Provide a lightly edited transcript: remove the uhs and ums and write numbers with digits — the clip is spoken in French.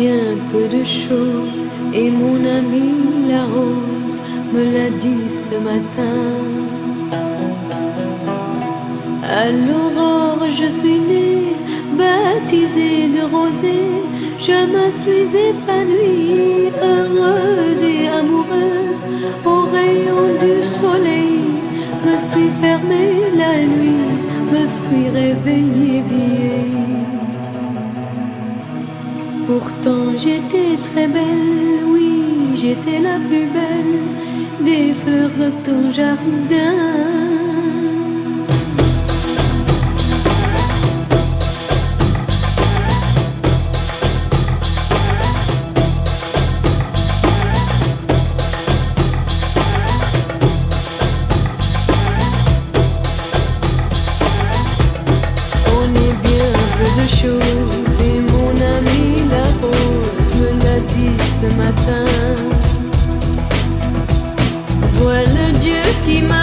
bien peu de choses, et mon ami la rose me l'a dit ce matin. À l'aurore je suis née, baptisée de rosée, je me suis épanouie, heureuse et amoureuse, au rayon du soleil, me suis fermée la nuit, me suis réveillée vieille. Pourtant j'étais très belle, oui, j'étais la plus belle des fleurs de ton jardin. Choses, et mon ami la rose me l'a dit ce matin. Voilà Dieu qui m'a